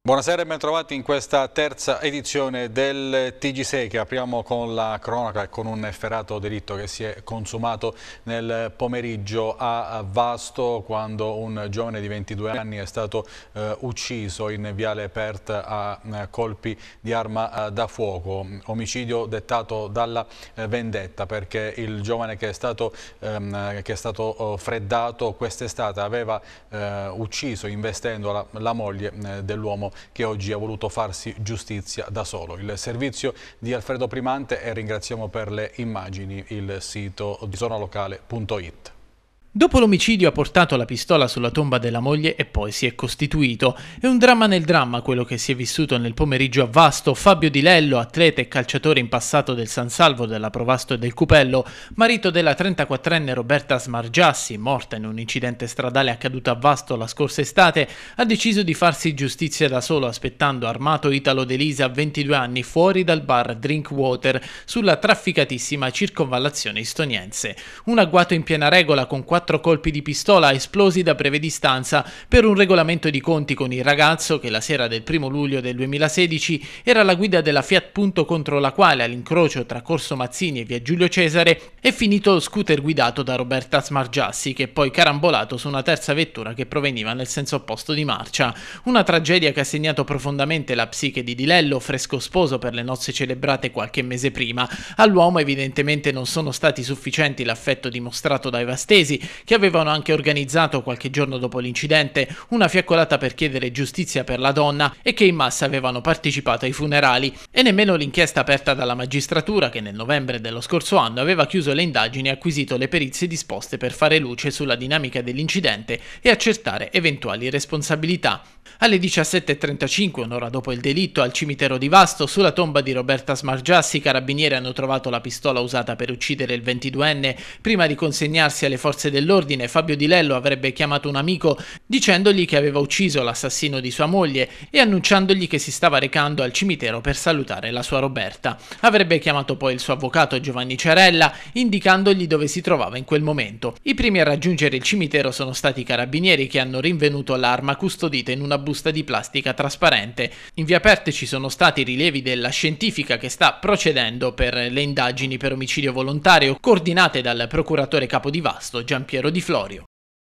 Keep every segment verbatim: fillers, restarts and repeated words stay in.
Buonasera e bentrovati in questa terza edizione del T G sei che apriamo con la cronaca e con un efferato delitto che si è consumato nel pomeriggio a Vasto quando un giovane di ventidue anni è stato eh, ucciso in viale Pert a eh, colpi di arma eh, da fuoco. Omicidio dettato dalla eh, vendetta perché il giovane che è stato, ehm, che è stato oh, freddato quest'estate aveva eh, ucciso investendo la, la moglie eh, dell'uomo che oggi ha voluto farsi giustizia da solo. Il servizio di Alfredo Primante e ringraziamo per le immagini il sito di zonalocale punto it. Dopo l'omicidio ha portato la pistola sulla tomba della moglie e poi si è costituito. È un dramma nel dramma quello che si è vissuto nel pomeriggio a Vasto. Fabio Di Lello, atleta e calciatore in passato del San Salvo, della Provasto e del Cupello, marito della trentaquattrenne Roberta Smargiassi, morta in un incidente stradale accaduto a Vasto la scorsa estate, ha deciso di farsi giustizia da solo aspettando armato Italo Delisa, ventidue anni, fuori dal bar Drinkwater sulla trafficatissima circonvallazione istoniense. Un agguato in piena regola con quattro colpi di pistola esplosi da breve distanza per un regolamento di conti con il ragazzo che la sera del primo luglio del duemilasedici era alla guida della Fiat Punto contro la quale all'incrocio tra Corso Mazzini e via Giulio Cesare è finito lo scooter guidato da Roberta Smargiassi che è poi carambolato su una terza vettura che proveniva nel senso opposto di marcia. Una tragedia che ha segnato profondamente la psiche di Di Lello, fresco sposo per le nozze celebrate qualche mese prima. All'uomo evidentemente non sono stati sufficienti l'affetto dimostrato dai vastesi che avevano anche organizzato qualche giorno dopo l'incidente una fiaccolata per chiedere giustizia per la donna e che in massa avevano partecipato ai funerali, e nemmeno l'inchiesta aperta dalla magistratura che nel novembre dello scorso anno aveva chiuso le indagini e acquisito le perizie disposte per fare luce sulla dinamica dell'incidente e accertare eventuali responsabilità. Alle diciassette e trentacinque, un'ora dopo il delitto, al cimitero di Vasto, sulla tomba di Roberta Smargiassi, i carabinieri hanno trovato la pistola usata per uccidere il ventiduenne. Prima di consegnarsi alle forze dell'ordine, Fabio Di Lello avrebbe chiamato un amico dicendogli che aveva ucciso l'assassino di sua moglie e annunciandogli che si stava recando al cimitero per salutare la sua Roberta. Avrebbe chiamato poi il suo avvocato Giovanni Ciarella, indicandogli dove si trovava in quel momento. I primi a raggiungere il cimitero sono stati i carabinieri che hanno rinvenuto l'arma custodita in una busta di plastica trasparente. In via Perte ci sono stati i rilievi della scientifica che sta procedendo per le indagini per omicidio volontario coordinate dal procuratore capo di Vasto Giampiero Di Florio.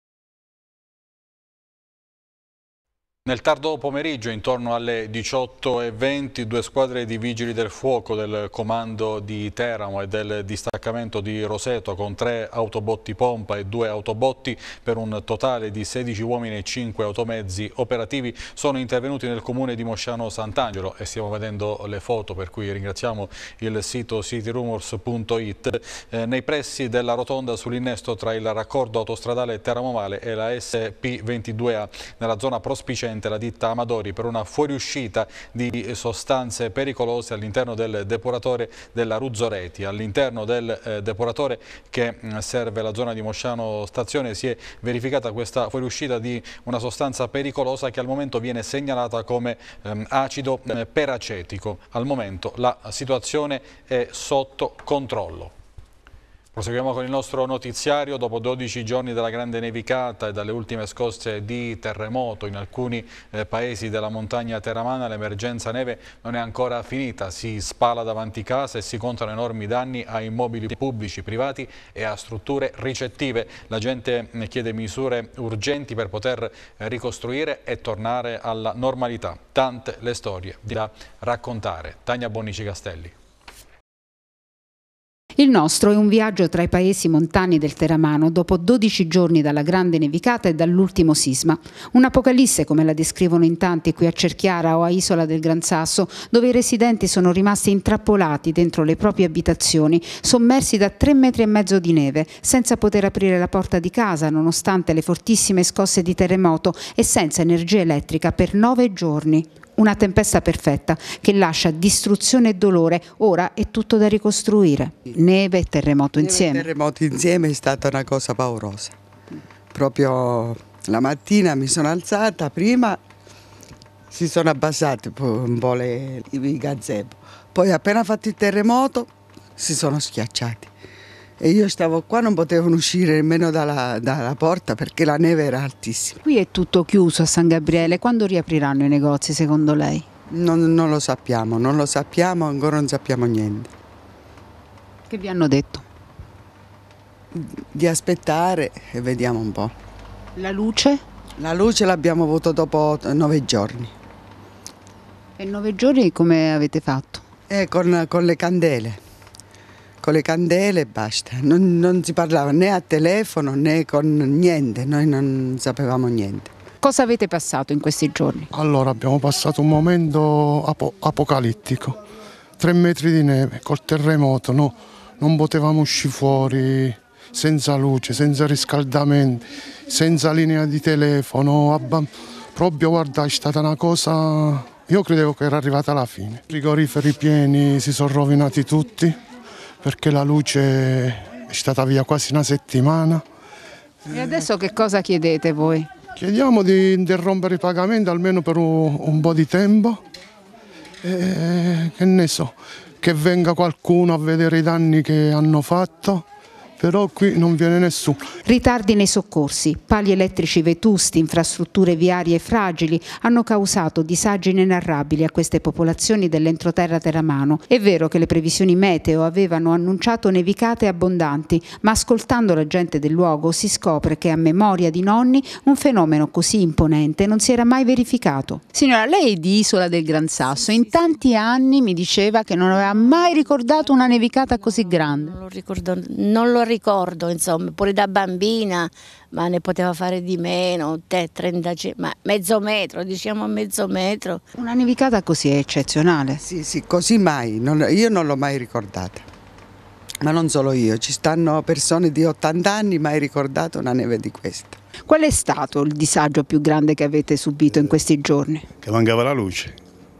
Nel tardo pomeriggio, intorno alle diciotto e venti, due squadre di vigili del fuoco del comando di Teramo e del distaccamento di Roseto con tre autobotti pompa e due autobotti per un totale di sedici uomini e cinque automezzi operativi sono intervenuti nel comune di Mosciano Sant'Angelo e stiamo vedendo le foto, per cui ringraziamo il sito cityrumors punto it, eh, nei pressi della rotonda sull'innesto tra il raccordo autostradale Teramo Male e la S P ventidue A nella zona prospiciente la ditta Amadori per una fuoriuscita di sostanze pericolose all'interno del depuratore della Ruzzoreti. All'interno del eh, depuratore che mh, serve la zona di Mosciano Stazione si è verificata questa fuoriuscita di una sostanza pericolosa che al momento viene segnalata come ehm, acido eh, peracetico. Al momento la situazione è sotto controllo. Proseguiamo con il nostro notiziario. Dopo dodici giorni dalla grande nevicata e dalle ultime scosse di terremoto in alcuni eh, paesi della montagna teramana, l'emergenza neve non è ancora finita. Si spala davanti casa e si contano enormi danni a immobili pubblici, privati e a strutture ricettive. La gente chiede misure urgenti per poter eh, ricostruire e tornare alla normalità. Tante le storie da raccontare. Tania Bonnici Castelli. Il nostro è un viaggio tra i paesi montani del Teramano dopo dodici giorni dalla grande nevicata e dall'ultimo sisma. Un'apocalisse come la descrivono in tanti qui a Cerchiara o a Isola del Gran Sasso, dove i residenti sono rimasti intrappolati dentro le proprie abitazioni, sommersi da tre metri e mezzo di neve, senza poter aprire la porta di casa nonostante le fortissime scosse di terremoto e senza energia elettrica per nove giorni. Una tempesta perfetta che lascia distruzione e dolore. Ora è tutto da ricostruire. Neve e terremoto Neve insieme. E terremoto insieme è stata una cosa paurosa. Proprio la mattina mi sono alzata, prima si sono abbassati un po' le, i gazebo, poi appena fatto il terremoto si sono schiacciati. e io stavo qua, non potevano uscire nemmeno dalla, dalla porta perché la neve era altissima. Qui è tutto chiuso a San Gabriele, quando riapriranno i negozi secondo lei? Non, non lo sappiamo, non lo sappiamo, ancora non sappiamo niente. Che vi hanno detto? Di aspettare e vediamo un po'. La luce? La luce l'abbiamo avuto dopo nove giorni. E nove giorni come avete fatto? E con, con le candele. Con le candele e basta, non, non si parlava né a telefono né con niente, noi non sapevamo niente. Cosa avete passato in questi giorni? Allora abbiamo passato un momento apo apocalittico, tre metri di neve, col terremoto, no? Non potevamo uscire fuori senza luce, senza riscaldamento, senza linea di telefono, proprio guarda è stata una cosa, io credevo che era arrivata la fine. I frigoriferi pieni si sono rovinati tutti, perché la luce è stata via quasi una settimana. E adesso che cosa chiedete voi? Chiediamo di interrompere i pagamenti almeno per un, un po' di tempo, e, che ne so, che venga qualcuno a vedere i danni che hanno fatto. Però qui non viene nessuno. Ritardi nei soccorsi, pali elettrici vetusti, infrastrutture viarie fragili hanno causato disagi inenarrabili a queste popolazioni dell'entroterra teramano. È vero che le previsioni meteo avevano annunciato nevicate abbondanti, ma ascoltando la gente del luogo si scopre che a memoria di nonni un fenomeno così imponente non si era mai verificato. Signora, lei è di Isola del Gran Sasso, in tanti anni mi diceva che non aveva mai ricordato una nevicata così grande. Non lo ricordo, non lo ricordo, insomma, pure da bambina, ma ne poteva fare di meno, te, trenta, ma mezzo metro, diciamo mezzo metro. Una nevicata così è eccezionale. Sì, sì, così mai, non, io non l'ho mai ricordata, ma non solo io, ci stanno persone di ottanta anni mai ricordato una neve di questa. Qual è stato il disagio più grande che avete subito in questi giorni? Che mancava la luce.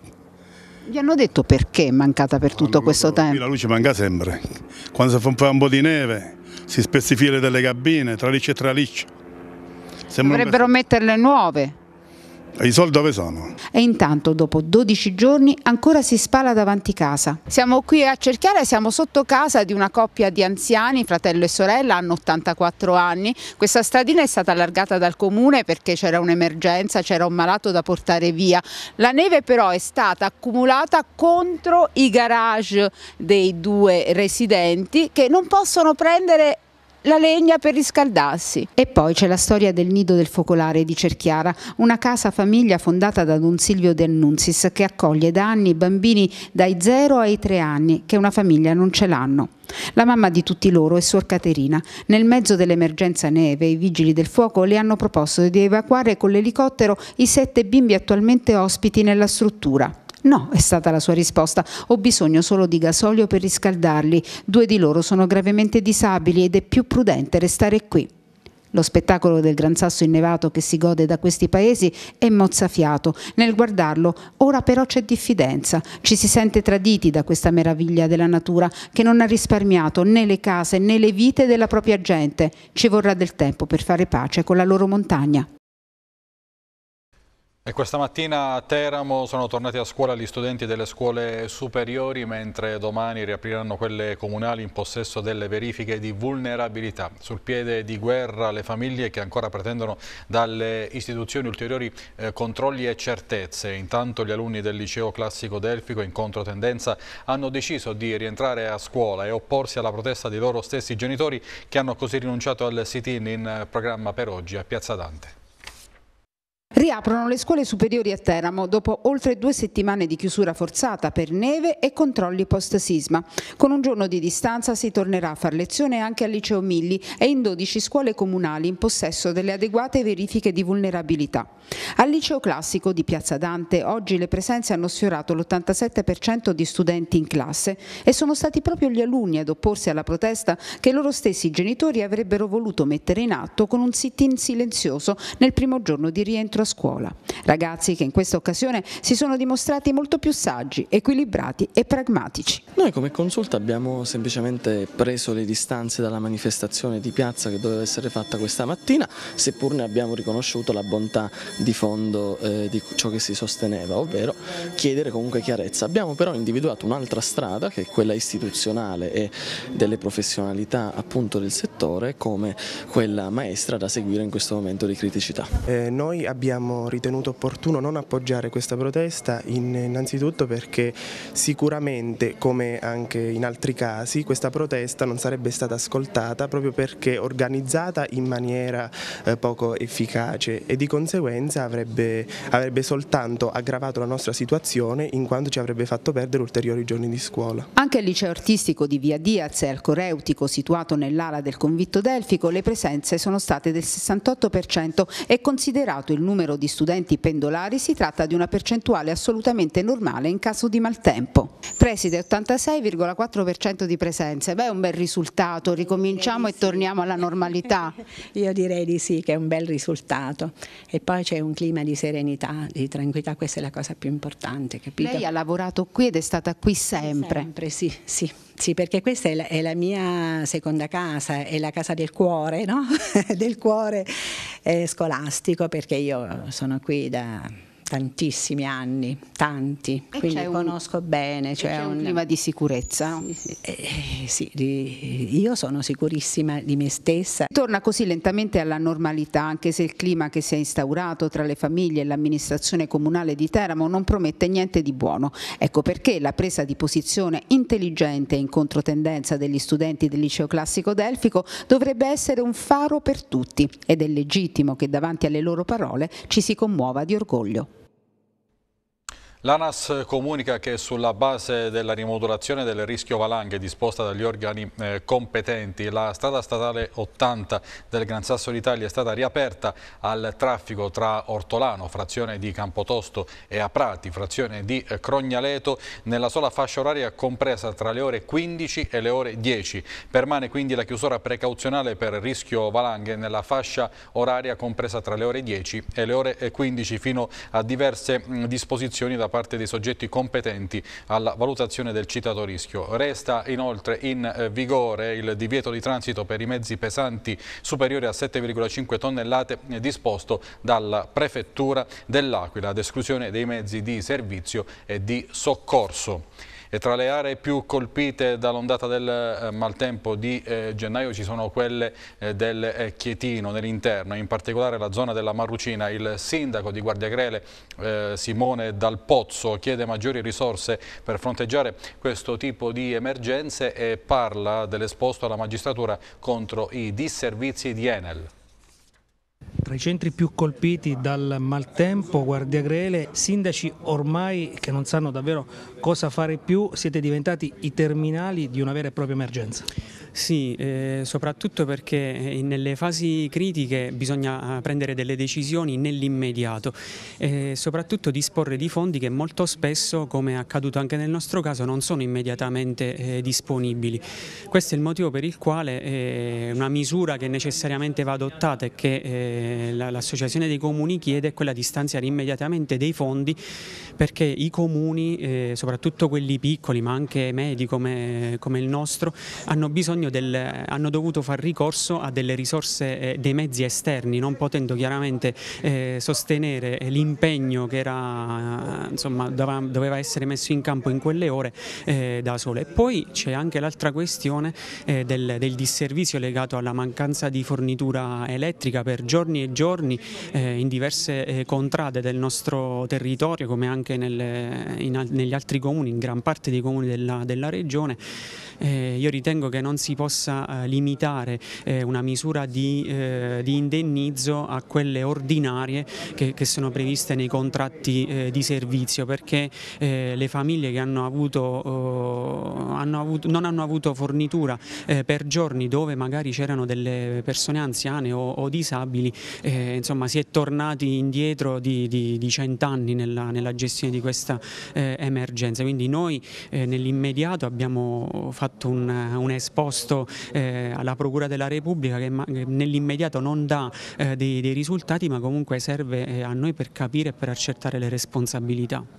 Vi hanno detto perché è mancata per tutto questo tempo? La luce manca sempre. Quando si fa un po' di neve si spezza i fili delle cabine, traliccio e traliccio. Dovrebbero metterle nuove. E i soldi dove sono? E intanto dopo dodici giorni ancora si spala davanti casa. Siamo qui a Cerchiara, siamo sotto casa di una coppia di anziani, fratello e sorella, hanno ottantaquattro anni. Questa stradina è stata allargata dal comune perché c'era un'emergenza, c'era un malato da portare via. La neve però è stata accumulata contro i garage dei due residenti che non possono prendere la legna per riscaldarsi. E poi c'è la storia del nido del focolare di Cerchiara, una casa famiglia fondata da Don Silvio De Annunzis che accoglie da anni i bambini dai zero ai tre anni che una famiglia non ce l'hanno. La mamma di tutti loro è Suor Caterina. Nel mezzo dell'emergenza neve i vigili del fuoco le hanno proposto di evacuare con l'elicottero i sette bimbi attualmente ospiti nella struttura. No, è stata la sua risposta, ho bisogno solo di gasolio per riscaldarli, due di loro sono gravemente disabili ed è più prudente restare qui. Lo spettacolo del Gran Sasso innevato che si gode da questi paesi è mozzafiato. Nel guardarlo, ora però c'è diffidenza, ci si sente traditi da questa meraviglia della natura che non ha risparmiato né le case né le vite della propria gente. Ci vorrà del tempo per fare pace con la loro montagna. E questa mattina a Teramo sono tornati a scuola gli studenti delle scuole superiori, mentre domani riapriranno quelle comunali in possesso delle verifiche di vulnerabilità. Sul piede di guerra le famiglie che ancora pretendono dalle istituzioni ulteriori eh, controlli e certezze. Intanto gli alunni del liceo classico Delfico in controtendenza hanno deciso di rientrare a scuola e opporsi alla protesta dei loro stessi genitori che hanno così rinunciato al sit-in in programma per oggi a Piazza Dante. Riaprono le scuole superiori a Teramo dopo oltre due settimane di chiusura forzata per neve e controlli post-sisma. Con un giorno di distanza si tornerà a far lezione anche al liceo Milli e in dodici scuole comunali in possesso delle adeguate verifiche di vulnerabilità. Al liceo classico di Piazza Dante oggi le presenze hanno sfiorato l'ottantasette per cento di studenti in classe e sono stati proprio gli alunni ad opporsi alla protesta che loro stessi genitori avrebbero voluto mettere in atto con un sit-in silenzioso nel primo giorno di rientro a scuola. Ragazzi che in questa occasione si sono dimostrati molto più saggi, equilibrati e pragmatici. Noi come Consulta abbiamo semplicemente preso le distanze dalla manifestazione di piazza che doveva essere fatta questa mattina, seppur ne abbiamo riconosciuto la bontà di fondo eh, di ciò che si sosteneva, ovvero chiedere comunque chiarezza. Abbiamo però individuato un'altra strada, che è quella istituzionale e delle professionalità appunto del settore, come quella maestra da seguire in questo momento di criticità. Eh, noi abbiamo ritenuto opportuno non appoggiare questa protesta in, innanzitutto perché sicuramente, come anche in altri casi, questa protesta non sarebbe stata ascoltata proprio perché organizzata in maniera eh, poco efficace e di conseguenza avrebbe, avrebbe soltanto aggravato la nostra situazione, in quanto ci avrebbe fatto perdere ulteriori giorni di scuola. Anche al liceo artistico di Via Diaz e al Coreutico, situato nell'ala del convitto delfico, le presenze sono state del sessantotto per cento e considerato il numero di studenti pendolari si tratta di una percentuale assolutamente normale in caso di maltempo. Preside, ottantasei virgola quattro per cento di presenze, beh, è un bel risultato, ricominciamo e torniamo alla normalità. Io direi di sì, che è un bel risultato e poi c'è un clima di serenità, di tranquillità, questa è la cosa più importante, capito? Lei ha lavorato qui ed è stata qui sempre. Sempre, sì, sì. Sì, perché questa è la, è la mia seconda casa, è la casa del cuore, no? del cuore eh, scolastico, perché io sono qui da tantissimi anni, tanti, e quindi un, conosco bene. C'è un, un clima di sicurezza. Sì, sì, eh, sì, di, io sono sicurissima di me stessa. Torna così lentamente alla normalità, anche se il clima che si è instaurato tra le famiglie e l'amministrazione comunale di Teramo non promette niente di buono. Ecco perché la presa di posizione intelligente e in controtendenza degli studenti del liceo classico delfico dovrebbe essere un faro per tutti ed è legittimo che davanti alle loro parole ci si commuova di orgoglio. L'ANAS comunica che sulla base della rimodulazione del rischio valanghe disposta dagli organi eh, competenti, la strada statale ottanta del Gran Sasso d'Italia è stata riaperta al traffico tra Ortolano, frazione di Campotosto, e Aprati, frazione di eh, Crognaleto, nella sola fascia oraria compresa tra le ore quindici e le ore dieci. Permane quindi la chiusura precauzionale per rischio valanghe nella fascia oraria compresa tra le ore dieci e le ore quindici fino a diverse mh, disposizioni da parte dei soggetti competenti alla valutazione del citato rischio. Resta inoltre in vigore il divieto di transito per i mezzi pesanti superiori a sette virgola cinque tonnellate disposto dalla Prefettura dell'Aquila, ad esclusione dei mezzi di servizio e di soccorso. E tra le aree più colpite dall'ondata del eh, maltempo di eh, gennaio ci sono quelle eh, del eh, Chietino nell'interno, in particolare la zona della Marrucina. Il sindaco di Guardiagrele eh, Simone Dal Pozzo chiede maggiori risorse per fronteggiare questo tipo di emergenze e parla dell'esposto alla magistratura contro i disservizi di Enel. Tra i centri più colpiti dal maltempo, Guardiagrele, sindaci ormai che non sanno davvero cosa fare più, siete diventati i terminali di una vera e propria emergenza. Sì, eh, soprattutto perché nelle fasi critiche bisogna prendere delle decisioni nell'immediato e soprattutto disporre di fondi che molto spesso, come è accaduto anche nel nostro caso, non sono immediatamente eh, disponibili. Questo è il motivo per il quale eh, una misura che necessariamente va adottata e che eh, l'Associazione dei Comuni chiede è quella di stanziare immediatamente dei fondi, perché i comuni, eh, soprattutto quelli piccoli ma anche medi come, come il nostro, hanno bisogno Del, hanno dovuto far ricorso a delle risorse, eh, dei mezzi esterni, non potendo chiaramente eh, sostenere l'impegno che era, insomma, doveva, doveva essere messo in campo in quelle ore eh, da sole. E poi c'è anche l'altra questione eh, del, del disservizio legato alla mancanza di fornitura elettrica per giorni e giorni eh, in diverse eh, contrade del nostro territorio, come anche nelle, in, negli altri comuni, in gran parte dei comuni della, della regione. Eh, io ritengo che non si possa eh, limitare eh, una misura di, eh, di indennizzo a quelle ordinarie che, che sono previste nei contratti eh, di servizio, perché eh, le famiglie che hanno avuto, eh, hanno avuto, non hanno avuto fornitura eh, per giorni, dove magari c'erano delle persone anziane o, o disabili, eh, insomma si è tornati indietro di, di, di cent'anni nella, nella gestione di questa eh, emergenza. Quindi noi eh, nell'immediato abbiamo fatto un, un esposto sottoposto eh, alla Procura della Repubblica che, che nell'immediato non dà eh, dei, dei risultati, ma comunque serve eh, a noi per capire e per accertare le responsabilità.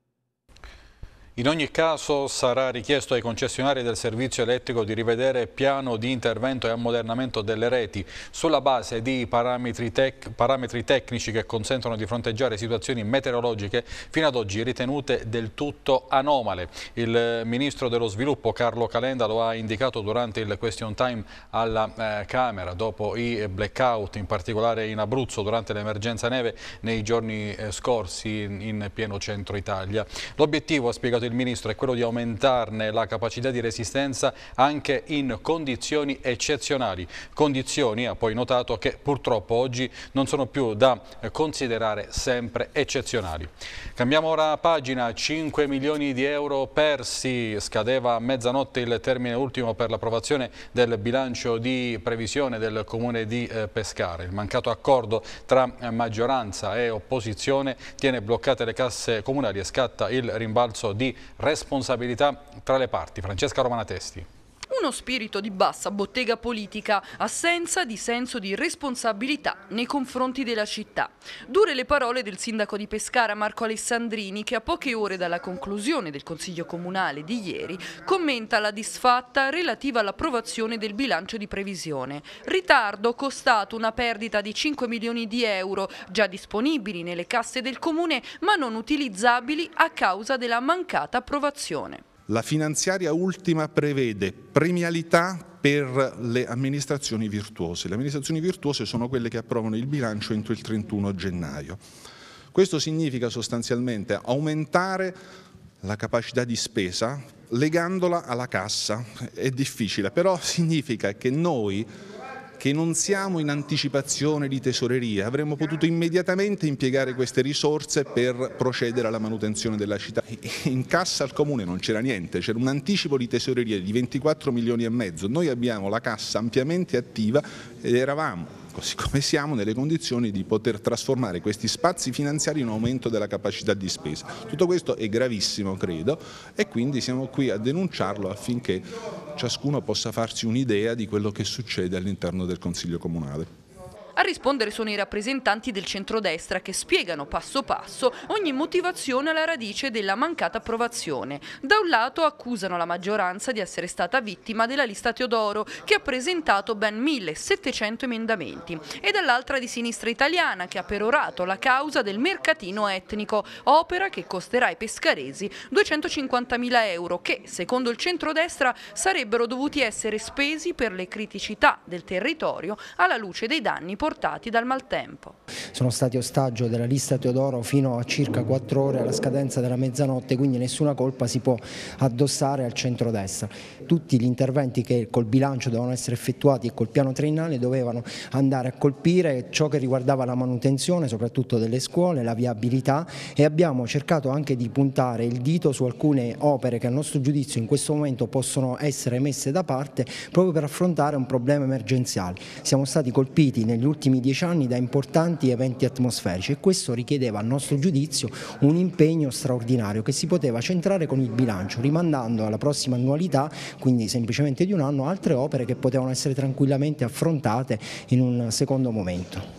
In ogni caso sarà richiesto ai concessionari del servizio elettrico di rivedere piano di intervento e ammodernamento delle reti sulla base di parametri, tec parametri tecnici che consentono di fronteggiare situazioni meteorologiche fino ad oggi ritenute del tutto anomale. Il Ministro dello Sviluppo Carlo Calenda lo ha indicato durante il question time alla eh, Camera dopo i blackout, in particolare in Abruzzo durante l'emergenza neve nei giorni eh, scorsi in, in pieno centro Italia. L'obiettivo, ha spiegato il Ministro, è quello di aumentarne la capacità di resistenza anche in condizioni eccezionali, condizioni, ha poi notato, che purtroppo oggi non sono più da considerare sempre eccezionali. Cambiamo ora pagina. Cinque milioni di euro persi, scadeva a mezzanotte il termine ultimo per l'approvazione del bilancio di previsione del Comune di Pescara. Il mancato accordo tra maggioranza e opposizione tiene bloccate le casse comunali e scatta il rimbalzo di responsabilità tra le parti. Francesca Romanatesti. Uno spirito di bassa bottega politica, assenza di senso di responsabilità nei confronti della città. Dure le parole del sindaco di Pescara Marco Alessandrini, che a poche ore dalla conclusione del Consiglio Comunale di ieri commenta la disfatta relativa all'approvazione del bilancio di previsione. Ritardo costato una perdita di cinque milioni di euro, già disponibili nelle casse del Comune ma non utilizzabili a causa della mancata approvazione. La finanziaria ultima prevede premialità per le amministrazioni virtuose. Le amministrazioni virtuose sono quelle che approvano il bilancio entro il trentuno gennaio. Questo significa sostanzialmente aumentare la capacità di spesa legandola alla cassa. È difficile, però significa che noi, che non siamo in anticipazione di tesoreria, avremmo potuto immediatamente impiegare queste risorse per procedere alla manutenzione della città. In cassa al Comune non c'era niente, c'era un anticipo di tesoreria di ventiquattro milioni e mezzo. Noi abbiamo la cassa ampiamente attiva ed eravamo, così come siamo, nelle condizioni di poter trasformare questi spazi finanziari in aumento della capacità di spesa. Tutto questo è gravissimo, credo, e quindi siamo qui a denunciarlo affinché ciascuno possa farsi un'idea di quello che succede all'interno del Consiglio Comunale. A rispondere sono i rappresentanti del centrodestra che spiegano passo passo ogni motivazione alla radice della mancata approvazione. Da un lato accusano la maggioranza di essere stata vittima della lista Teodoro, che ha presentato ben millesettecento emendamenti, e dall'altra di Sinistra Italiana, che ha perorato la causa del mercatino etnico, opera che costerà ai pescaresi duecentocinquantamila euro che, secondo il centrodestra, sarebbero dovuti essere spesi per le criticità del territorio alla luce dei danni portati dal maltempo. Sono stati ostaggio della lista Teodoro fino a circa quattro ore alla scadenza della mezzanotte, quindi nessuna colpa si può addossare al centrodestra. Tutti gli interventi che col bilancio dovevano essere effettuati e col piano triennale dovevano andare a colpire ciò che riguardava la manutenzione, soprattutto delle scuole, la viabilità, e abbiamo cercato anche di puntare il dito su alcune opere che a nostro giudizio in questo momento possono essere messe da parte proprio per affrontare un problema emergenziale. Siamo stati colpiti negli ultimi dieci anni da importanti eventi atmosferici e questo richiedeva a nostro giudizio un impegno straordinario che si poteva centrare con il bilancio, rimandando alla prossima annualità, quindi semplicemente di un anno, altre opere che potevano essere tranquillamente affrontate in un secondo momento.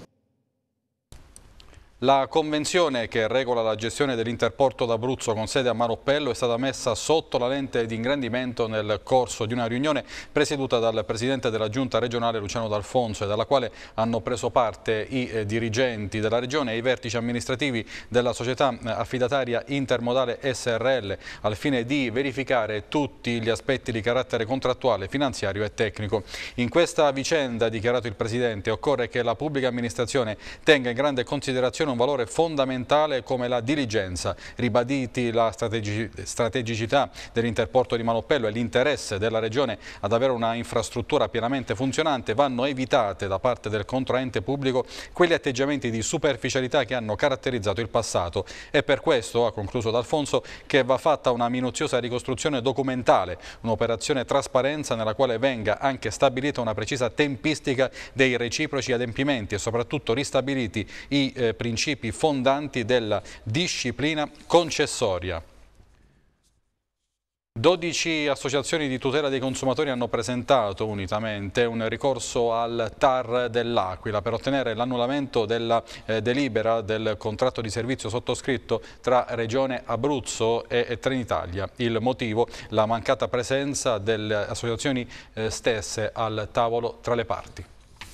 La convenzione che regola la gestione dell'Interporto d'Abruzzo con sede a Manoppello è stata messa sotto la lente di ingrandimento nel corso di una riunione presieduta dal Presidente della Giunta regionale Luciano D'Alfonso e dalla quale hanno preso parte i eh, dirigenti della Regione e i vertici amministrativi della società affidataria Intermodale S R L al fine di verificare tutti gli aspetti di carattere contrattuale, finanziario e tecnico. In questa vicenda, ha dichiarato il Presidente, occorre che la pubblica amministrazione tenga in grande considerazione un valore fondamentale come la diligenza, ribaditi la strategi strategicità dell'Interporto di Manoppello e l'interesse della Regione ad avere una infrastruttura pienamente funzionante, vanno evitate da parte del contraente pubblico quegli atteggiamenti di superficialità che hanno caratterizzato il passato. È per questo, ha concluso D'Alfonso, che va fatta una minuziosa ricostruzione documentale, un'operazione trasparenza nella quale venga anche stabilita una precisa tempistica dei reciproci adempimenti e soprattutto ristabiliti i eh, principi fondanti della disciplina concessoria. dodici associazioni di tutela dei consumatori hanno presentato unitamente un ricorso al T A R dell'Aquila per ottenere l'annullamento della eh, delibera del contratto di servizio sottoscritto tra Regione Abruzzo e, e Trenitalia. Il motivo? La mancata presenza delle associazioni eh, stesse al tavolo tra le parti.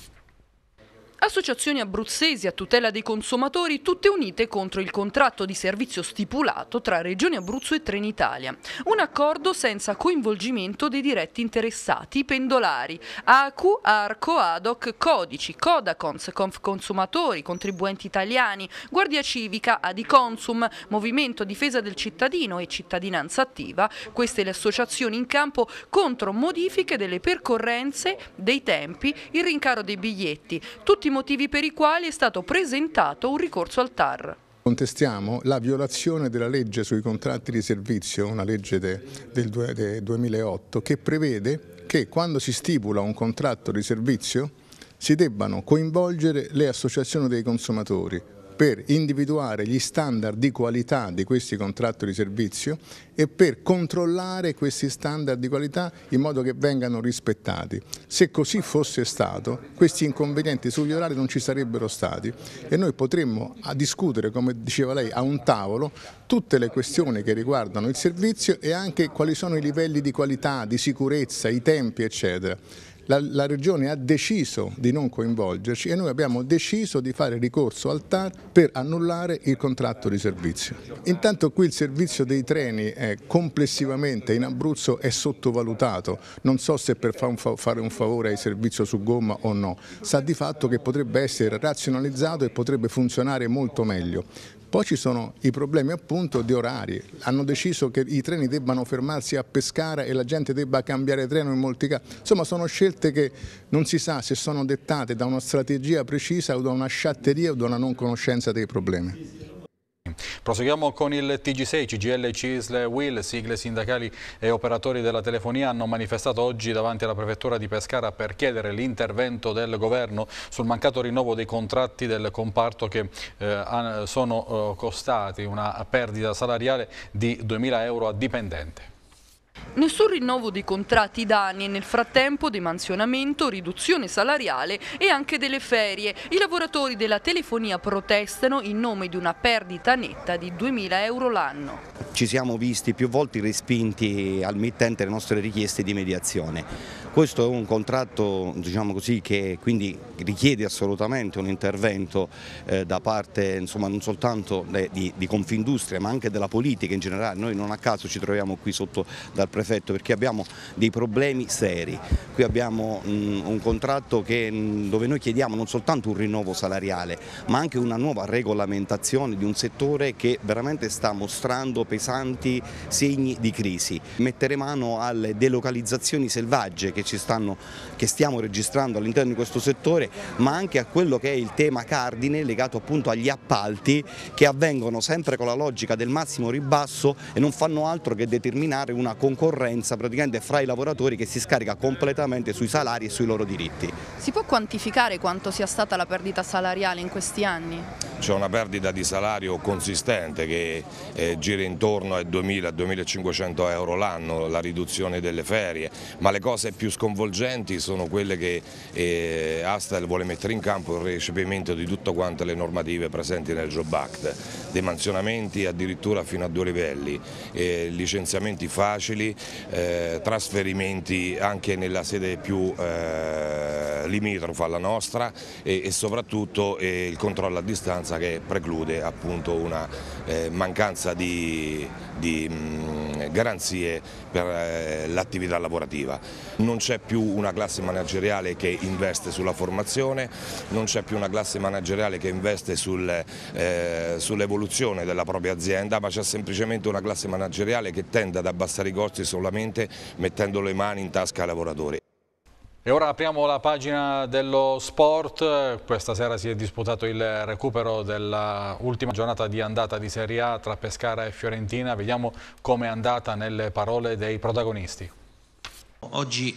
Associazioni abruzzesi a tutela dei consumatori tutte unite contro il contratto di servizio stipulato tra Regione Abruzzo e Trenitalia. Un accordo senza coinvolgimento dei diretti interessati, pendolari, A C U, Arco, Adoc, Codici, Codacons, Confconsumatori, Contribuenti Italiani, Guardia Civica, Adiconsum, Movimento Difesa del Cittadino e Cittadinanza Attiva, queste le associazioni in campo contro modifiche delle percorrenze, dei tempi, il rincaro dei biglietti, tutti motivi per i quali è stato presentato un ricorso al T A R. Contestiamo la violazione della legge sui contratti di servizio, una legge de, del, del duemilaotto, che prevede che quando si stipula un contratto di servizio si debbano coinvolgere le associazioni dei consumatori per individuare gli standard di qualità di questi contratti di servizio e per controllare questi standard di qualità in modo che vengano rispettati. Se così fosse stato, questi inconvenienti sugli orari non ci sarebbero stati e noi potremmo discutere, come diceva lei, a un tavolo tutte le questioni che riguardano il servizio e anche quali sono i livelli di qualità, di sicurezza, i tempi, eccetera. La, la Regione ha deciso di non coinvolgerci e noi abbiamo deciso di fare ricorso al T A R per annullare il contratto di servizio. Intanto qui il servizio dei treni è complessivamente in Abruzzo è sottovalutato, non so se per fa un fa fare un favore ai servizi su gomma o no, sa di fatto che potrebbe essere razionalizzato e potrebbe funzionare molto meglio. Poi ci sono i problemi appunto di orari, hanno deciso che i treni debbano fermarsi a Pescara e la gente debba cambiare treno in molti casi, insomma sono scelte che non si sa se sono dettate da una strategia precisa o da una sciatteria o da una non conoscenza dei problemi. Proseguiamo con il T G sei, C G I L, C I S L e U I L, sigle sindacali e operatori della telefonia hanno manifestato oggi davanti alla prefettura di Pescara per chiedere l'intervento del governo sul mancato rinnovo dei contratti del comparto che eh, sono eh, costati una perdita salariale di duemila euro a dipendente. Nessun rinnovo dei contratti da anni e nel frattempo demansionamento, riduzione salariale e anche delle ferie. I lavoratori della telefonia protestano in nome di una perdita netta di duemila euro l'anno. Ci siamo visti più volte respinti al mittente le nostre richieste di mediazione. Questo è un contratto, diciamo così, che quindi richiede assolutamente un intervento eh, da parte insomma, non soltanto di, di Confindustria ma anche della politica in generale. Noi non a caso ci troviamo qui sotto dal prefetto perché abbiamo dei problemi seri. Qui abbiamo mh, un contratto che, mh, dove noi chiediamo non soltanto un rinnovo salariale ma anche una nuova regolamentazione di un settore che veramente sta mostrando pesanti segni di crisi. Mettere mano alle delocalizzazioni selvagge che Che, ci stanno, che stiamo registrando all'interno di questo settore, ma anche a quello che è il tema cardine legato appunto agli appalti che avvengono sempre con la logica del massimo ribasso e non fanno altro che determinare una concorrenza praticamente fra i lavoratori che si scarica completamente sui salari e sui loro diritti. Si può quantificare quanto sia stata la perdita salariale in questi anni? C'è una perdita di salario consistente che eh, gira intorno ai duemila duemilacinquecento euro l'anno, la riduzione delle ferie, ma le cose più sconvolgenti sono quelle che eh, Astel vuole mettere in campo, il recepimento di tutte quante le normative presenti nel Job Act, demansionamenti addirittura fino a due livelli, eh, licenziamenti facili, eh, trasferimenti anche nella sede più eh, limitrofa alla nostra e, e soprattutto eh, il controllo a distanza che preclude appunto una eh, mancanza di, di mh, garanzie per eh, l'attività lavorativa. Non c'è più una classe manageriale che investe sulla formazione, non c'è più una classe manageriale che investe sul, eh, sull'evoluzione della propria azienda, ma c'è semplicemente una classe manageriale che tende ad abbassare i costi solamente mettendo le mani in tasca ai lavoratori. E ora apriamo la pagina dello sport. Questa sera si è disputato il recupero dell'ultima giornata di andata di Serie A tra Pescara e Fiorentina. Vediamo come è andata nelle parole dei protagonisti. Oggi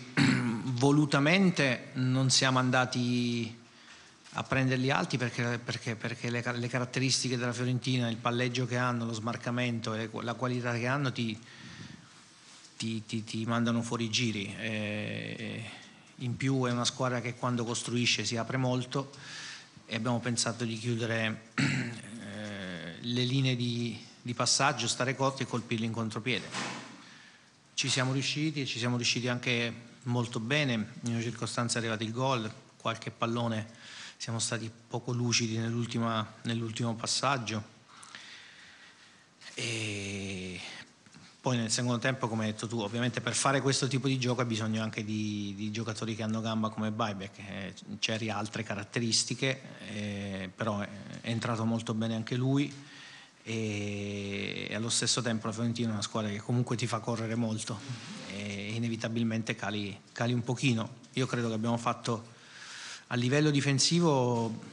volutamente non siamo andati a prenderli alti perché, perché, perché le, le caratteristiche della Fiorentina, il palleggio che hanno, lo smarcamento e la qualità che hanno ti, ti ti, ti, ti mandano fuori i giri. E, in più è una squadra che quando costruisce si apre molto e abbiamo pensato di chiudere eh, le linee di, di passaggio, stare corti e colpirli in contropiede. Ci siamo riusciti e ci siamo riusciti anche molto bene, in una circostanza è arrivato il gol, qualche pallone siamo stati poco lucidi nell'ultimo passaggio. E poi nel secondo tempo, come hai detto tu, ovviamente per fare questo tipo di gioco ha bisogno anche di, di giocatori che hanno gamba come Bajbek, eh, c'erano altre caratteristiche, eh, però è, è entrato molto bene anche lui e, e allo stesso tempo la Fiorentina è una squadra che comunque ti fa correre molto e inevitabilmente cali, cali un pochino. Io credo che abbiamo fatto a livello difensivo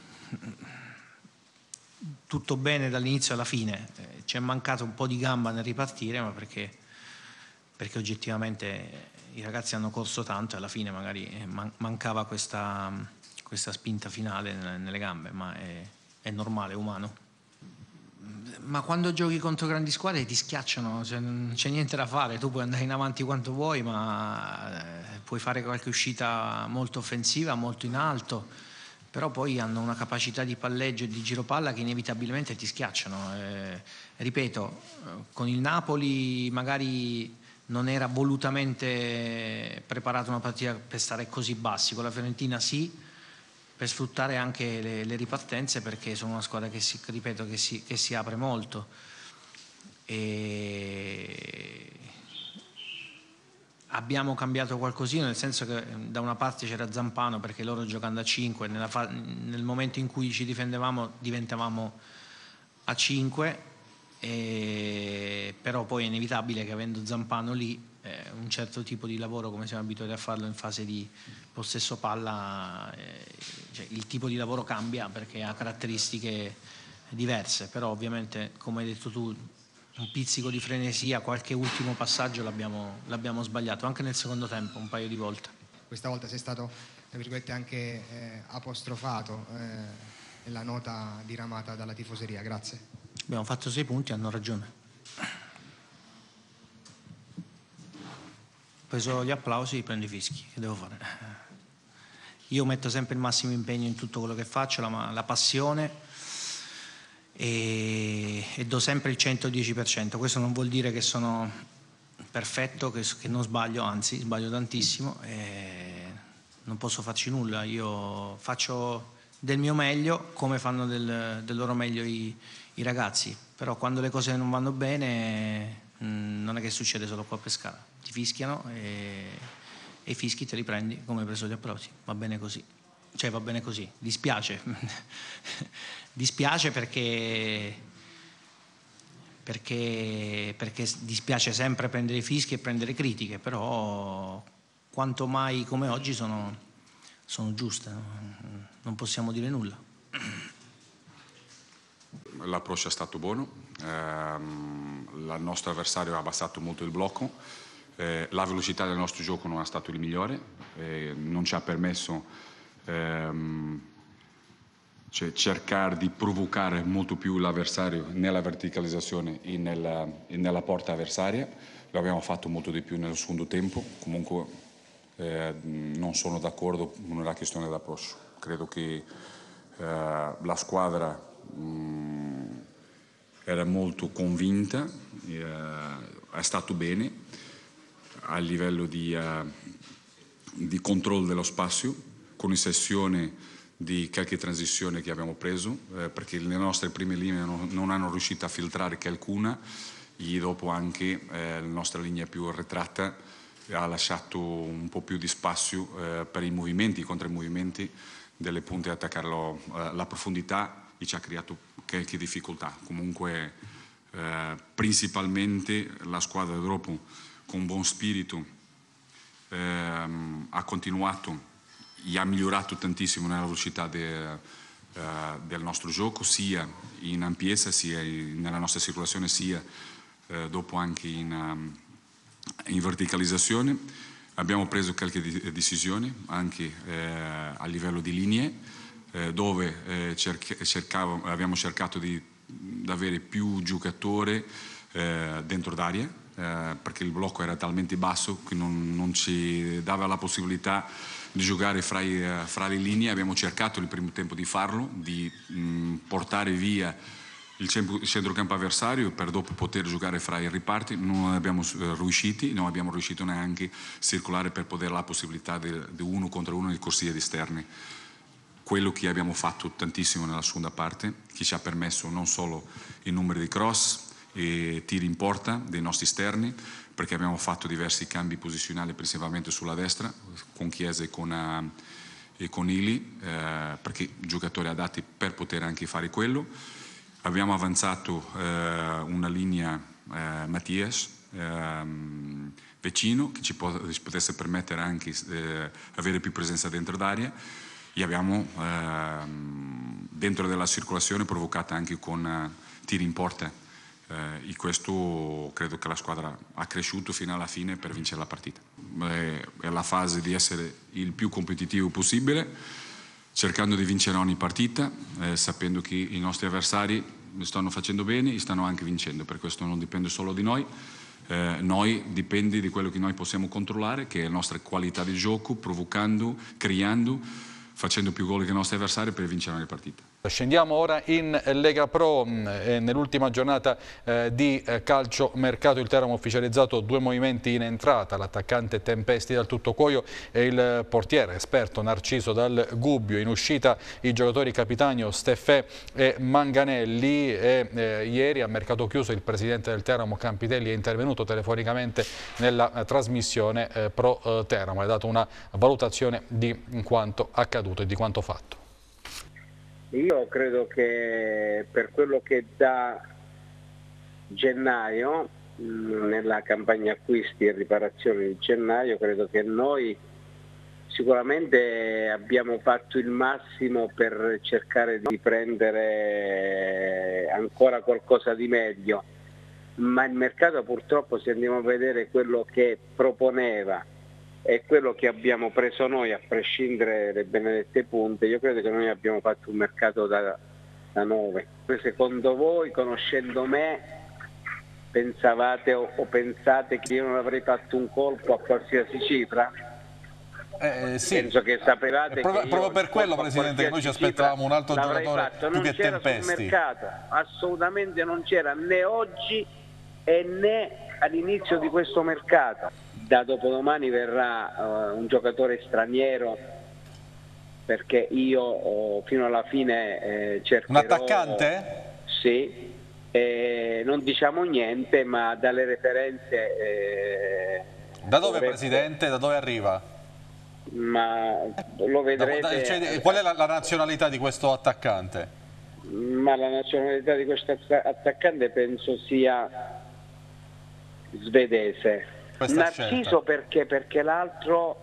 tutto bene dall'inizio alla fine, eh, ci è mancato un po' di gamba nel ripartire, ma perché, perché oggettivamente i ragazzi hanno corso tanto e alla fine magari man mancava questa, questa spinta finale nelle, nelle gambe, ma è, è normale, è umano. Ma quando giochi contro grandi squadre ti schiacciano, cioè non c'è niente da fare, tu puoi andare in avanti quanto vuoi, ma eh, puoi fare qualche uscita molto offensiva, molto in alto, però poi hanno una capacità di palleggio e di giro palla che inevitabilmente ti schiacciano. Eh, ripeto, con il Napoli magari non era volutamente preparata una partita per stare così bassi, con la Fiorentina sì, per sfruttare anche le, le ripartenze, perché sono una squadra che si, ripeto, che si, che si apre molto. E abbiamo cambiato qualcosina, nel senso che da una parte c'era Zampano perché loro giocando a cinque, nella nel momento in cui ci difendevamo diventavamo a cinque, e però poi è inevitabile che avendo Zampano lì eh, un certo tipo di lavoro, come siamo abituati a farlo in fase di possesso palla, eh, cioè il tipo di lavoro cambia perché ha caratteristiche diverse, però ovviamente come hai detto tu un pizzico di frenesia, qualche ultimo passaggio l'abbiamo l'abbiamo sbagliato anche nel secondo tempo un paio di volte. Questa volta sei stato tra virgolette anche eh, apostrofato eh, nella nota diramata dalla tifoseria, grazie. Abbiamo fatto sei punti, hanno ragione. Ho preso gli applausi, prendo i fischi, che devo fare? Io metto sempre il massimo impegno in tutto quello che faccio, la, la passione, e, e do sempre il centodieci per cento. Questo non vuol dire che sono perfetto, che, che non sbaglio, anzi sbaglio tantissimo e non posso farci nulla. Io faccio del mio meglio come fanno del, del loro meglio i, i ragazzi, però quando le cose non vanno bene mh, non è che succede solo qua a Pescara, ti fischiano e, e i fischi te li prendi come hai preso gli applausi, va bene così, cioè va bene così, dispiace dispiace perché, perché, perché dispiace sempre prendere i fischi e prendere critiche, però quanto mai come oggi sono, sono giuste, non possiamo dire nulla. L'approccio è stato buono, ehm, il nostro avversario ha abbassato molto il blocco, eh, la velocità del nostro gioco non è stato il migliore, eh, non ci ha permesso ehm, cioè cercare di provocare molto più l'avversario nella verticalizzazione e nella, e nella porta avversaria. Lo abbiamo fatto molto di più nel secondo tempo, comunque eh, non sono d'accordo con la questione dell'approccio. Credo che eh, la squadra mh, era molto convinta, eh, è stato bene a livello di, uh, di controllo dello spazio, con eccessione di qualche transizione che abbiamo preso, eh, perché le nostre prime linee non, non hanno riuscito a filtrare qualcuna e dopo anche eh, la nostra linea più arretrata ha lasciato un po' più di spazio eh, per i movimenti, i contromovimenti delle punte a attaccare lo, eh, la profondità e ci ha creato qualche difficoltà. Comunque eh, principalmente la squadra dopo con buon spirito ehm, ha continuato e ha migliorato tantissimo nella velocità de, uh, del nostro gioco, sia in ampiezza, sia in, nella nostra circolazione, sia uh, dopo anche in, um, in verticalizzazione. Abbiamo preso qualche decisioni anche uh, a livello di linee, uh, dove uh, cerca, cercavo, abbiamo cercato di, di avere più giocatori uh, dentro d'area, eh, perché il blocco era talmente basso che non, non ci dava la possibilità di giocare fra, i, fra le linee. Abbiamo cercato il primo tempo di farlo, di mh, portare via il centrocampo avversario per dopo poter giocare fra i riparti. Non abbiamo eh, riusciti, non abbiamo riuscito neanche a circolare per poter la possibilità di, di uno contro uno nei corsi esterni. Quello che abbiamo fatto tantissimo nella seconda parte, che ci ha permesso non solo il numero di cross e tiri in porta dei nostri esterni, perché abbiamo fatto diversi cambi posizionali principalmente sulla destra, con Chiesa e con, uh, e con Ili, eh, perché giocatori adatti per poter anche fare quello. Abbiamo avanzato uh, una linea uh, Mattias uh, vicino, che ci, po ci potesse permettere anche uh, avere più presenza dentro d'area, e abbiamo uh, dentro della circolazione provocata anche con uh, tiri in porta. Eh, e questo credo che la squadra ha cresciuto fino alla fine per vincere la partita. Eh, è la fase di essere il più competitivo possibile, cercando di vincere ogni partita, eh, sapendo che i nostri avversari stanno facendo bene e stanno anche vincendo, per questo non dipende solo di noi. Eh, noi dipende di quello che noi possiamo controllare, che è la nostra qualità di gioco, provocando, creando, facendo più gol che i nostri avversari per vincere le partite. Scendiamo ora in Lega Pro. Nell'ultima giornata eh, di calcio mercato il Teramo ha ufficializzato due movimenti in entrata, l'attaccante Tempesti dal Tuttocuoio e il portiere esperto Narciso dal Gubbio. In uscita i giocatori Capitagno, Steffè e Manganelli e eh, ieri a mercato chiuso il presidente del Teramo Campitelli è intervenuto telefonicamente nella eh, trasmissione eh, Pro eh, Teramo, ha dato una valutazione di quanto accaduto e di quanto fatto. Io credo che per quello che da gennaio, nella campagna acquisti e riparazioni di gennaio, credo che noi sicuramente abbiamo fatto il massimo per cercare di prendere ancora qualcosa di meglio, ma il mercato purtroppo, se andiamo a vedere quello che proponeva è quello che abbiamo preso noi, a prescindere dalle benedette punte, io credo che noi abbiamo fatto un mercato da, da nove. Secondo voi, conoscendo me, pensavate o, o pensate che io non avrei fatto un colpo a qualsiasi cifra? Eh, sì. Penso che sapevate proprio, che io proprio per quello, Presidente, che noi ci aspettavamo un altro giocatore fatto. più non che c'era Tempesti. Sul mercato, assolutamente non c'era, né oggi e né all'inizio di questo mercato. Da dopodomani verrà uh, un giocatore straniero, perché io uh, fino alla fine eh, cercherò... Un attaccante? Sì, eh, non diciamo niente, ma dalle referenze... Eh, da dove, dovrebbe... Presidente? Da dove arriva? Ma lo vedrete... Da, da, cioè, qual è la, la nazionalità di questo attaccante? Ma la nazionalità di questo attaccante penso sia svedese. Narciso perché? Perché l'altro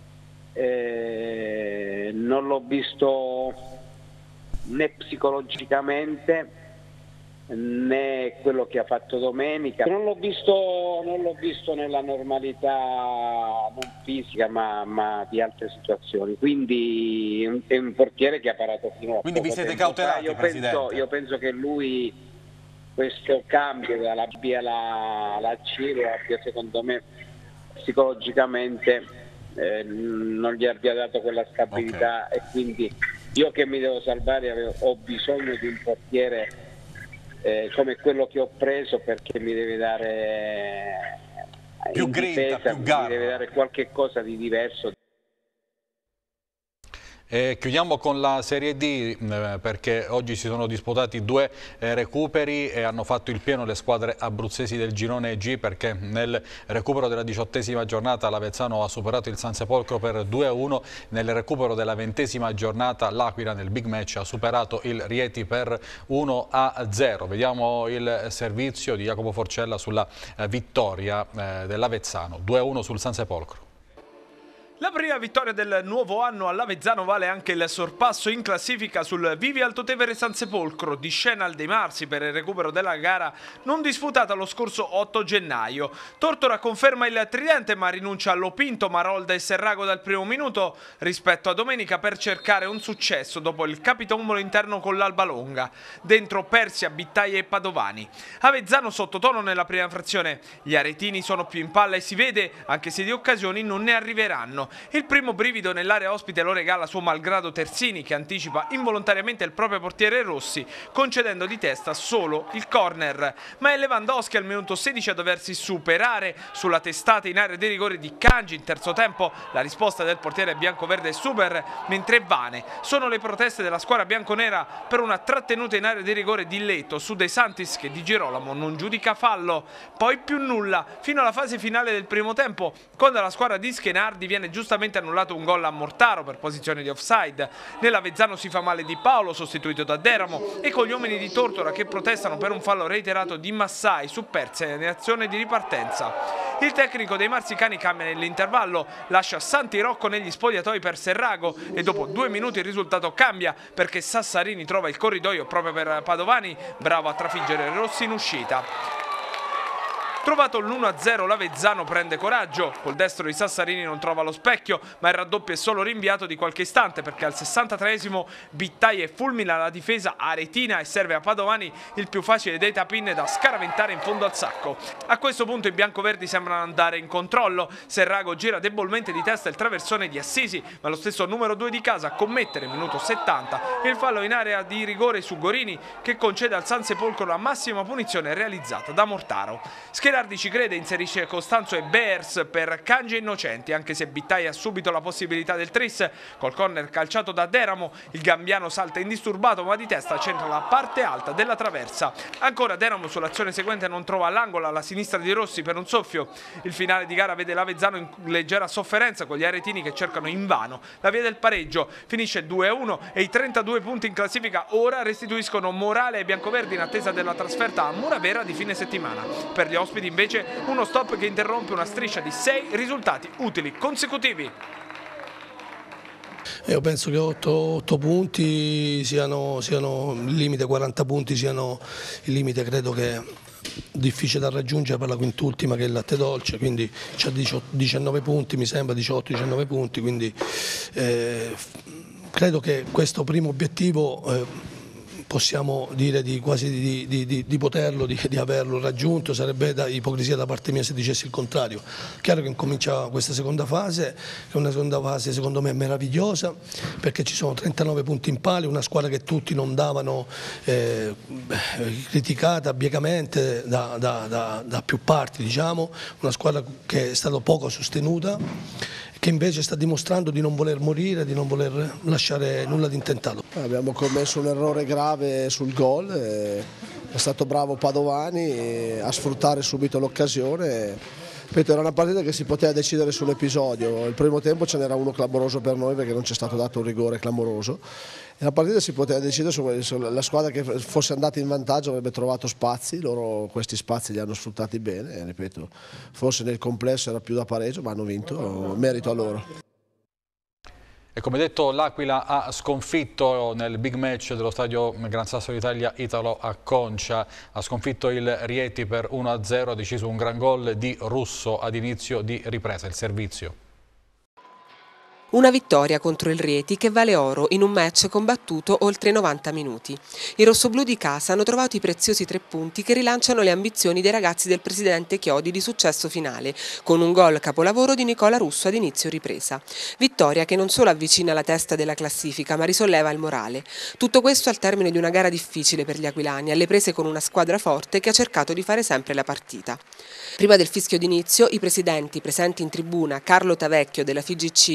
eh, non l'ho visto né psicologicamente né quello che ha fatto domenica, non l'ho visto, non l'ho visto nella normalità non fisica ma, ma di altre situazioni, quindi è un portiere che ha parato fino a quindi poco vi siete tempo cautelati, io Presidente? penso, io penso che lui questo cambio dalla B alla, alla C lo abbia, secondo me, psicologicamente eh, non gli abbia dato quella stabilità, okay. E quindi io che mi devo salvare avevo, ho bisogno di un portiere eh, come quello che ho preso, perché mi deve dare più in grinta, difesa, più garra, mi deve dare qualche cosa di diverso. E chiudiamo con la Serie D eh, perché oggi si sono disputati due eh, recuperi e hanno fatto il pieno le squadre abruzzesi del girone G, perché nel recupero della diciottesima giornata l'Avezzano ha superato il San Sepolcro per due a uno, nel recupero della ventesima giornata l'Aquila nel big match ha superato il Rieti per uno a zero. Vediamo il servizio di Jacopo Forcella sulla eh, vittoria eh, dell'Avezzano, due a uno sul San Sepolcro. La prima vittoria del nuovo anno all'Avezzano vale anche il sorpasso in classifica sul Vivi Altotevere San Sepolcro, di scena al De Marsi per il recupero della gara non disputata lo scorso otto gennaio. Tortora conferma il tridente ma rinuncia all'Opinto, Marolda e Serrago dal primo minuto rispetto a domenica per cercare un successo dopo il capitombolo interno con l'Albalonga. Dentro Persia, Bittaia e Padovani. Avezzano sottotono nella prima frazione. Gli aretini sono più in palla e si vede, anche se di occasioni non ne arriveranno. Il primo brivido nell'area ospite lo regala suo malgrado Terzini, che anticipa involontariamente il proprio portiere Rossi, concedendo di testa solo il corner. Ma è Lewandowski al minuto sedici a doversi superare sulla testata in area dei rigori di Kanji. In terzo tempo la risposta del portiere biancoverde è super, mentre vane sono le proteste della squadra bianconera per una trattenuta in area di rigore di Leto su De Santis, che Di Girolamo non giudica fallo. Poi più nulla fino alla fase finale del primo tempo, quando la squadra di Schenardi viene giustamente annullato un gol a Mortaro per posizione di offside. Nell'Avezzano si fa male Di Paolo, sostituito da Deramo, e con gli uomini di Tortora che protestano per un fallo reiterato di Massai su Persia in azione di ripartenza. Il tecnico dei marsicani cambia nell'intervallo, lascia Santi Rocco negli spogliatoi per Serrago e dopo due minuti il risultato cambia perché Sassarini trova il corridoio proprio per Padovani, bravo a trafiggere Rossi in uscita. Trovato l'uno a zero, l'Avezzano prende coraggio. Col destro di Sassarini non trova lo specchio, ma il raddoppio è solo rinviato di qualche istante perché al sessantatreesimo Bittaia fulmina la difesa aretina e serve a Padovani il più facile dei tap-in da scaraventare in fondo al sacco. A questo punto i biancoverdi sembrano andare in controllo. Serrago gira debolmente di testa il traversone di Assisi, ma lo stesso numero due di casa a commettere, minuto settanta, il fallo in area di rigore su Gorini, che concede al San Sepolcro la massima punizione realizzata da Mortaro. Schenardi ci crede, inserisce Costanzo e Beers per Kanji e Innocenti, anche se Bittaia ha subito la possibilità del tris. Col corner calciato da Deramo, il gambiano salta indisturbato ma di testa centra la parte alta della traversa. Ancora Deramo sull'azione seguente non trova l'angolo alla sinistra di Rossi per un soffio. Il finale di gara vede l'Avezzano in leggera sofferenza con gli aretini che cercano invano la via del pareggio. Finisce due a uno e i trentadue punti in classifica ora restituiscono morale ai biancoverdi in attesa della trasferta a Muravera di fine settimana. Per gli ospiti invece uno stop che interrompe una striscia di sei risultati utili consecutivi. Io penso che otto punti siano, siano il limite, quaranta punti siano il limite, credo che difficile da raggiungere per la quintultima che è il Latte Dolce, quindi c'ha diciannove punti, mi sembra diciotto diciannove punti, quindi eh, credo che questo primo obiettivo eh, possiamo dire di, quasi di, di, di, di poterlo, di, di averlo raggiunto. Sarebbe da ipocrisia da parte mia se dicessi il contrario. Chiaro che incomincia questa seconda fase, che è una seconda fase secondo me meravigliosa, perché ci sono trentanove punti in palio, una squadra che tutti non davano, eh, criticata biecamente da, da, da, da più parti, diciamo, una squadra che è stata poco sostenuta, che invece sta dimostrando di non voler morire, di non voler lasciare nulla di intentato. Abbiamo commesso un errore grave sul gol, è stato bravo Padovani a sfruttare subito l'occasione. Ripeto, era una partita che si poteva decidere sull'episodio, il primo tempo ce n'era uno clamoroso per noi perché non c'è stato dato un rigore clamoroso. E la partita si poteva decidere sulla squadra che fosse andata in vantaggio, avrebbe trovato spazi, loro questi spazi li hanno sfruttati bene, e, ripeto, forse nel complesso era più da pareggio, ma hanno vinto, merito a loro. E come detto, l'Aquila ha sconfitto nel big match dello stadio Gran Sasso d'Italia Italo a Concia, ha sconfitto il Rieti per uno a zero, ha deciso un gran gol di Russo ad inizio di ripresa, il servizio. Una vittoria contro il Rieti che vale oro in un match combattuto oltre i novanta minuti. I rossoblù di casa hanno trovato i preziosi tre punti che rilanciano le ambizioni dei ragazzi del presidente Chiodi di successo finale, con un gol capolavoro di Nicola Russo ad inizio ripresa. Vittoria che non solo avvicina la testa della classifica, ma risolleva il morale. Tutto questo al termine di una gara difficile per gli aquilani, alle prese con una squadra forte che ha cercato di fare sempre la partita. Prima del fischio d'inizio, i presidenti presenti in tribuna, Carlo Tavecchio della F I G C e Cosimo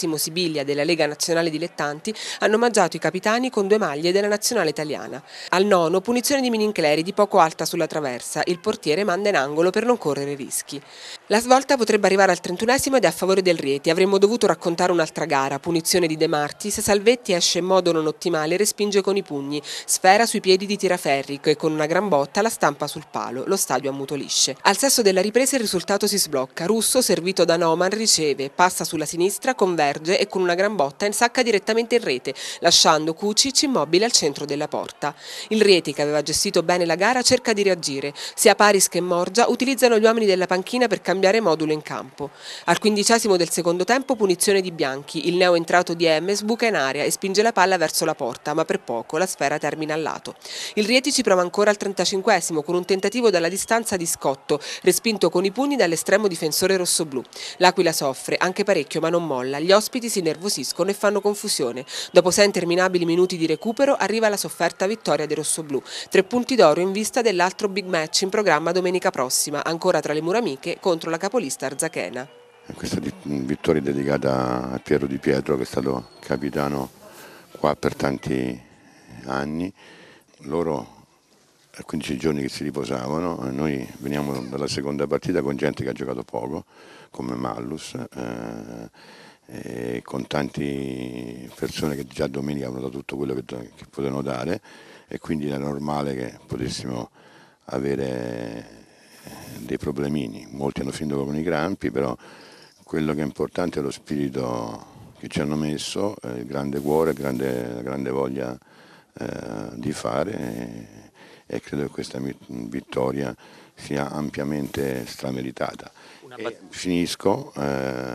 Massimo Sibiglia della Lega Nazionale Dilettanti hanno omaggiato i capitani con due maglie della nazionale italiana. Al nono, punizione di Minincleri di poco alta sulla traversa, il portiere manda in angolo per non correre rischi. La svolta potrebbe arrivare al trentunesimo ed è a favore del Rieti. Avremmo dovuto raccontare un'altra gara, punizione di De Martis, Salvetti esce in modo non ottimale e respinge con i pugni, sfera sui piedi di Tiraferri che con una gran botta la stampa sul palo, lo stadio ammutolisce. Al sesto della ripresa il risultato si sblocca, Russo servito da Noman riceve, passa sulla sinistra, converge e con una gran botta insacca direttamente in rete, lasciando Kucic immobile al centro della porta. Il Rieti, che aveva gestito bene la gara, cerca di reagire, sia Paris che Morgia utilizzano gli uomini della panchina per cambiare modulo in campo. Al quindicesimo del secondo tempo punizione di Bianchi, il neo entrato di Emme sbuca in aria e spinge la palla verso la porta, ma per poco la sfera termina al lato. Il Rieti ci prova ancora al trentacinquesimo con un tentativo dalla distanza di Scotto, respinto con i pugni dall'estremo difensore rossoblù. L'Aquila soffre, anche parecchio ma non molla, gli ospiti si nervosiscono e fanno confusione. Dopo sei interminabili minuti di recupero arriva la sofferta vittoria dei rossoblù. Tre punti d'oro in vista dell'altro big match in programma domenica prossima, ancora tra le mura amiche contro la capolista Arzachena. Questa vittoria è dedicata a Piero Di Pietro, che è stato capitano qua per tanti anni. Loro a quindici giorni che si riposavano, noi veniamo dalla seconda partita con gente che ha giocato poco, come Mallus, eh, e con tante persone che già domenica hanno dato tutto quello che, che potevano dare, e quindi era normale che potessimo avere dei problemini. Molti hanno finito con i crampi, però quello che è importante è lo spirito che ci hanno messo, eh, il grande cuore, grande, la grande voglia eh, di fare, e, e credo che questa vittoria sia ampiamente strameritata. E finisco eh,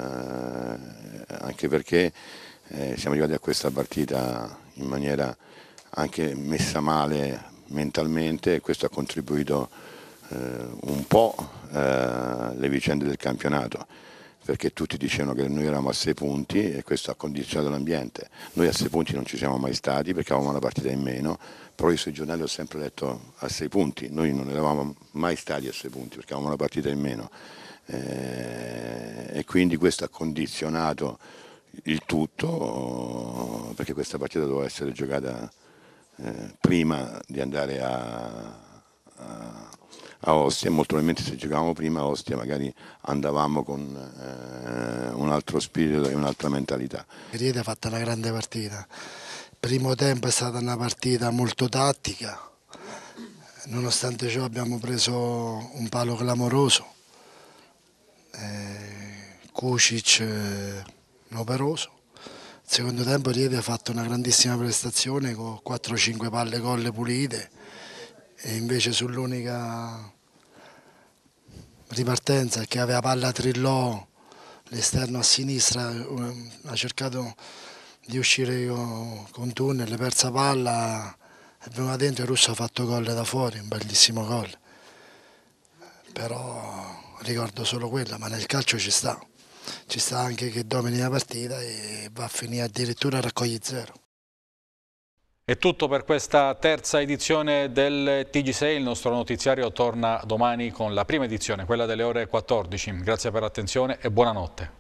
anche perché eh, siamo arrivati a questa partita in maniera anche messa male mentalmente, e questo ha contribuito eh, un po' eh, alle vicende del campionato, perché tutti dicevano che noi eravamo a sei punti e questo ha condizionato l'ambiente. Noi a sei punti non ci siamo mai stati perché avevamo una partita in meno, però io sui giornali ho sempre letto a sei punti, noi non eravamo mai stati a sei punti perché avevamo una partita in meno, eh, e quindi questo ha condizionato il tutto, perché questa partita doveva essere giocata eh, prima di andare a, a a Ostia. Molto probabilmente se giocavamo prima a Ostia magari andavamo con eh, un altro spirito e un'altra mentalità. Rieti ha fatto una grande partita, il primo tempo è stata una partita molto tattica, nonostante ciò abbiamo preso un palo clamoroso, eh, Kucic eh, operoso. Il secondo tempo Rieti ha fatto una grandissima prestazione con quattro cinque palle gol pulite, e invece sull'unica ripartenza che aveva palla Trillò, l'esterno a sinistra, ha cercato di uscire con tunnel, persa palla, è venuta dentro e il Russo ha fatto gol da fuori, un bellissimo gol. Però ricordo solo quella, ma nel calcio ci sta, ci sta anche che domini la partita e va a finire addirittura a raccogli zero. È tutto per questa terza edizione del T G sei, il nostro notiziario torna domani con la prima edizione, quella delle ore quattordici. Grazie per l'attenzione e buonanotte.